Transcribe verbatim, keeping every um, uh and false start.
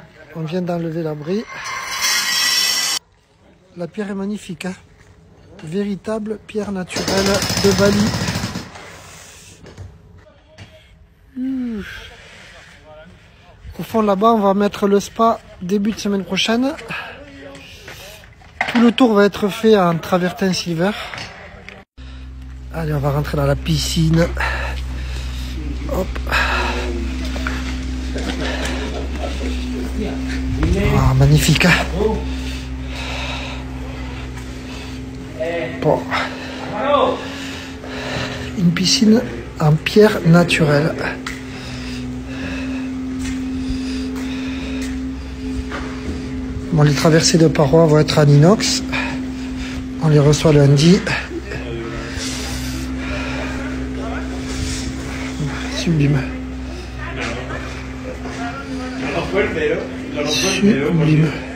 On vient d'enlever l'abri. La pierre est magnifique, hein. Véritable pierre naturelle de Bali. Mmh. Au fond là-bas, on va mettre le spa début de semaine prochaine. Tout le tour va être fait en travertin silver. Allez, on va rentrer dans la piscine. Hop. Oh, magnifique, hein. Bon. Une piscine en pierre naturelle. Bon, les traversées de parois vont être en inox. On les reçoit lundi. Sublime. Sublime.